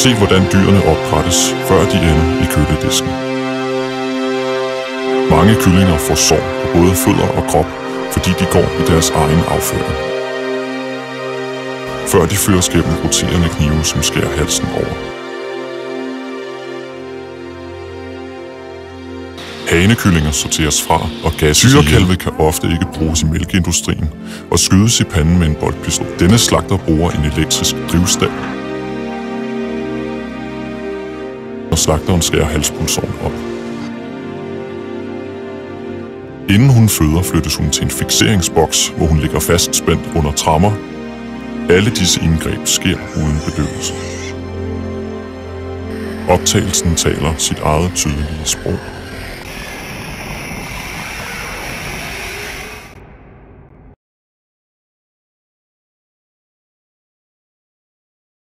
se, hvordan dyrene opdrættes, før de ender i køledisken. Mange kyllinger får sår på både fødder og krop, fordi de går i deres egen afføring. Før de føres gennem roterende knive, som skærer halsen over. Hanekyllinger sorteres fra, og gasses. Syrekalve kan ofte ikke bruges i mælkeindustrien og skydes i panden med en boltpistol. Denne slagter bruger en elektrisk drivstal, og slagteren skærer halspulsåren op. Inden hun føder, flyttes hun til en fikseringsboks, hvor hun ligger fast spændt under tremmer. Alle disse indgreb sker uden bedøvelse. Optagelsen taler sit eget tydelige sprog.